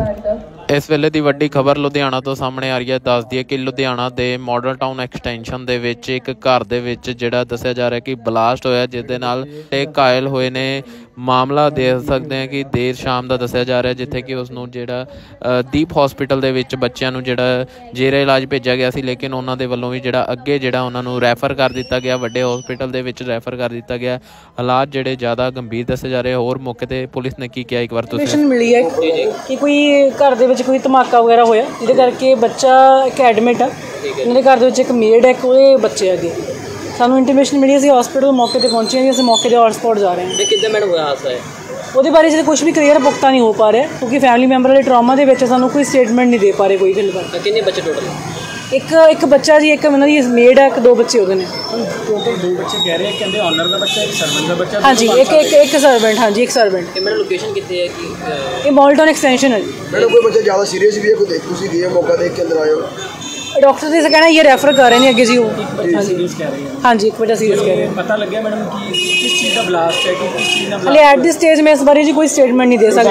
इस वेले की वड्डी खबर लुधियाना तो सामने आ रही है। दस दिए कि लुधियाना के मॉडल टाउन एक्सटेंशन दे विच एक घर दे विच जिहड़ा दस्सिया जा रहा है कि ब्लास्ट होया, जिहदे नाल घायल होए ने। मामला देख सकते हैं कि देर शाम का दस्सिया जा रहा है, जिथे कि उसनूं जिहड़ा दीप हॉस्पिटल दे विच बच्चिआं नूं जिहड़ा जेरे इलाज भेजा गया सी, लेकिन उन्हां दे वल्लों भी जिहड़ा अगे जिहड़ा उन्हां नूं रैफर कर दिता गया, वड्डे हॉस्पिटल दे विच रैफर कर दिता गया। हालात जिहड़े ज़्यादा गंभीर दस्से जा रहे। होर मौके ते पुलिस ने की किया, एक बार इन्फॉर्मेशन मिली है कि कोई घर दे विच कोई धमाका वगैरह होया, जिहदे करके बच्चा एक एडमिट आ। उन्होंने घर दे विच एक मेड है, कोई बच्चे अगे सानू इंटीमेशन मिली, असीं हॉस्पिटल मौके पर पहुंचे हैं, असीं मौके पर हॉट स्पॉट जा रहे हैं। किद्दां मैडम होया हादसा है? ਉਹਦੇ ਬਾਰੇ ਜੇ ਕੁਝ ਵੀ ਕਲੀਅਰ ਪੁਖਤਾ ਨਹੀਂ ਹੋ ਪਾ ਰਿਹਾ, ਕਿਉਂਕਿ ਫੈਮਿਲੀ ਮੈਂਬਰ ਵਾਲੇ ਟਰਾਮਾ ਦੇ ਵਿੱਚ ਸਾਨੂੰ ਕੋਈ ਸਟੇਟਮੈਂਟ ਨਹੀਂ ਦੇ ਪਾ ਰਹੇ ਕੋਈ ਫਿਲਹਾਲ। ਕਿੰਨੇ ਬੱਚੇ ਟੋਟਲ? ਇੱਕ ਬੱਚਾ ਜੀ, ਇੱਕ ਉਹਨਾਂ ਦੀ ਮੇਡ ਹੈ, ਦੋ ਬੱਚੇ ਉਹਦੇ ਨੇ। ਟੋਟਲ ਦੋ ਬੱਚੇ ਕਹਿ ਰਹੇ, ਕਹਿੰਦੇ ਓਨਰ ਦਾ ਬੱਚਾ, ਇੱਕ ਸਰਵੈਂਟ ਦਾ ਬੱਚਾ। ਹਾਂਜੀ, ਇੱਕ ਸਰਵੈਂਟ। ਹਾਂਜੀ, ਇੱਕ ਸਰਵੈਂਟ। ਇਹ ਮੈਡਮ ਲੋਕੇਸ਼ਨ ਕਿੱਥੇ ਹੈ? ਕਿ ਇਹ ਮॉल टाउन एक्सटेंशन है जी। मैडम कोई बच्चा ज़्यादा सीरियस भी है, कोई देख तुसी गए मौका देख के अंदर आए हो? डॉक्टर ने कहना ये रेफर कर रहे हैं अगे जी वो। हाँ जी, हाँ जी, एक बच्चा सीरियस कह रहे हैं। पता लग गया मैडम कि किस चीज़ का ब्लास्ट है, कि किस चीज़ का? हले एट दिस स्टेज में इस बारे जी कोई स्टेटमेंट नहीं दे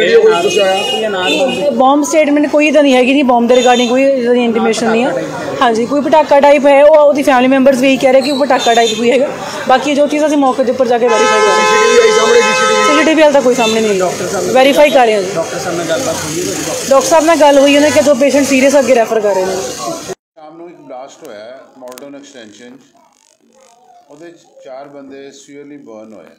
सकते। बॉम्ब स्टेटमेंट कोई इदा नहीं हैगी, बॉम्ब के रिगार्डिंग कोई इदा दी इंटीमेशन नहीं है। हाँ जी, कोई पटाका टाइप है, वो फैमिली मैंबरस भी यही कह रहे हैं कि पटाका टाइप कोई है। बाकी जो चीज़ असं मौके के उपर जाके वेरीफाई कर रहे हैं। सीसीटीवी हाल तक कोई सामने नहीं, वेरीफाई कर रहे हैं। डॉक्टर साहब ने गलबात हुई है? डॉक्टर साहब ने गल हुई, उन्होंने कि जो पेशेंट सीरियस अगे रैफर कर रहे हैं। शाम ਨੂੰ ਇੱਕ ਬਲਾਸਟ ਹੋਇਆ ਮॉडल टाउन एक्सटेंशन, ਉਹਦੇ 'ਚ 4 ਬੰਦੇ ਸੀਵੀਅਰਲੀ ਬਰਨ ਹੋਏ।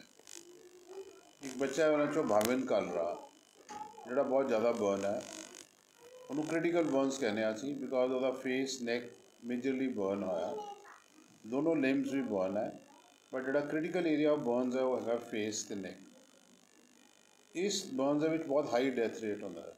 ਇੱਕ ਬੱਚਾ ਉਹਨਾਂ 'ਚੋਂ ਭਾਵਿਨ ਕਾਲਰਾ, ਜਿਹੜਾ ਬਹੁਤ ਜ਼ਿਆਦਾ ਬਰਨ ਹੈ। ਉਹਨੂੰ ਕ੍ਰਿਟੀਕਲ ਬਰਨਸ ਕਹਿੰਦੇ ਆ ਅਸੀਂ, ਬਿਕੋਜ਼ ਉਹਦਾ ਫੇਸ ਨੈਕ ਮੇਜਰਲੀ ਬਰਨ ਹੋਇਆ, ਦੋਨੋਂ ਲਿੰਬਸ ਵੀ ਬਰਨ ਹੈ। ਬਟ ਜਿਹੜਾ ਕ੍ਰਿਟੀਕਲ ਏਰੀਆ ਆਫ ਬਰਨਸ ਹੈ ਉਹ ਹੈਗਾ ਫੇਸ ਅਤੇ ਨੈਕ। ਇਸ ਬਰਨਸ ਦੇ ਵਿੱਚ ਬਹੁਤ ਹਾਈ ਡੈਥ ਰੇਟ ਹੁੰਦਾ ਹੈ।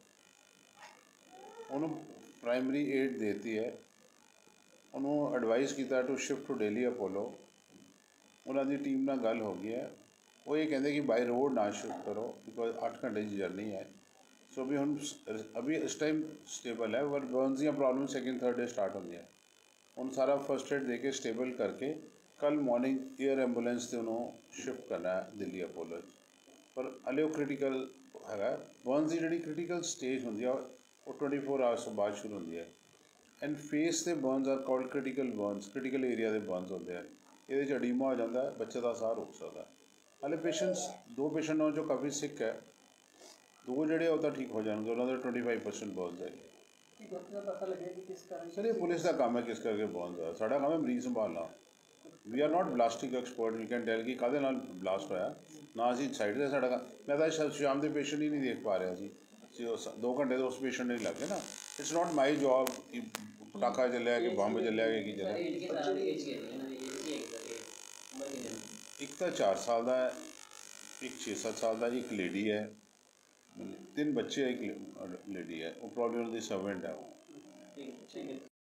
ਉਹਨੂੰ ਪ੍ਰਾਇਮਰੀ ਏਡ ਦੇਤੀ ਹੈ, ਉਹਨੂੰ ਐਡਵਾਈਸ ਕੀਤਾ to shift to Delhi Apollo. ਉਹਨਾਂ ਦੀ ਟੀਮ ਨਾਲ ਗੱਲ ਹੋ ਗਈ ਹੈ, ਉਹ ਇਹ ਕਹਿੰਦੇ ਕਿ ਬਾਈ ਰੋਡ ਨਾ ਸ਼ਿਫਟ ਕਰੋ, ਬਿਕੋਜ਼ 8 ਘੰਟੇ ਦੀ ਜਰਨੀ ਹੈ। ਸੋ ਵੀ ਹੁਣ ਅਭੀ ਇਸ ਟਾਈਮ ਸਟੇਬਲ ਹੈ, ਪਰ ਬਰਨਸ ਦੀਆਂ problem second third day start ਹੁੰਦੀਆਂ। ਹੁਣ ਸਾਰਾ ਫਸਟ ਏਡ ਦੇ ਕੇ ਸਟੇਬਲ ਕਰਕੇ ਕੱਲ੍ਹ ਮੋਰਨਿੰਗ ਏਅਰ ਐਂਬੂਲੈਂਸ 'ਤੇ ਉਹਨੂੰ ਸ਼ਿਫਟ ਕਰਨਾ ਹੈ ਦਿੱਲੀ ਅਪੋਲੋ। ਪਰ ਹਲੇ ਉਹ ਕ੍ਰਿਟੀਕਲ ਹੈਗਾ। ਬਰਨਸ ਦੀ ਜਿਹੜੀ ਕ੍ਰਿਟੀਕਲ ਸਟੇਜ ਹੁੰਦੀ ਆ ਉਹ 24 ਆਵਰਸ ਤੋਂ ਬਾਅਦ ਸ਼ੁਰੂ ਹੁੰਦੀ ਹੈ। ਐਂਡ ਫੇਸ ਦੇ burns are called critical burns, critical area ਦੇ ਬਰਨਸ ਹੁੰਦੇ ਆ। ਇਹਦੇ 'ਚ ਅਡੀਮਾ ਹੋ ਜਾਂਦਾ, ਬੱਚੇ ਦਾ ਸਾਹ ਰੁਕ ਸਕਦਾ। ਹਾਲੇ ਪੇਸ਼ੈਂਟਸ 2 ਪੇਸ਼ੈਂਟ ਨਾਲ ਜੋ ਕਾਫੀ ਸਿੱਕ ਹੈ, 2 ਜਿਹੜੇ ਉਹ ਤਾਂ ਠੀਕ ਹੋ ਜਾਣਗੇ, ਉਹਨਾਂ ਦੇ 25% ਬਰਨਸ ਹੈ। ਸਰ ਇਹ ਪੁਲਿਸ ਦਾ ਕੰਮ ਹੈ ਕਿਸ ਕਰਕੇ ਬਰਨਸ ਹੈ, ਸਾਡਾ ਕੰਮ ਹੈ ਮਰੀਜ਼ ਸੰਭਾਲਣਾ। We are not plastic expert, we can tell ਕਿ ਕਾਹਦੇ ਨਾਲ ਬਲਾਸਟ ਹੋਇਆ, ਨਾ ਅਸੀਂ ਸਾਈਡ 'ਤੇ ਸਾਡਾ ਕੰਮ। ਮੈਂ ਤਾਂ ਸ਼ਾਮ ਦੇ ਪੇਸ਼ੈਂਟ ਹੀ ਨਹੀਂ ਦੇਖ ਪਾ ਰਿਹਾ ਸੀ, 2 ਘੰਟੇ ਤੋਂ ਉਸ ਪੇਸ਼ੈਂਟ ਨਹੀਂ ਲੱਗੇ ਨਾ। ਇਟਸ ਨੋਟ ਮਾਈ ਜੋਬ ਕਿ ਪਟਾਕਾ ਚੱਲਿਆ ਕਿ ਬੰਬ ਚੱਲਿਆ ਕਿ ਕੀ ਚੱਲਿਆ। ਇੱਕ ਤਾਂ 4 ਸਾਲ ਦਾ ਹੈ, ਇੱਕ 6-7 ਸਾਲ ਦਾ, ਇੱਕ ਲੇਡੀ ਹੈ, 3 ਬੱਚੇ, ਇੱਕ ਲੇਡੀ ਹੈ। ਉਹ ਪ੍ਰੋਬਲਮ ਦੀ ਸਰਵੈਂਟ ਹੈ।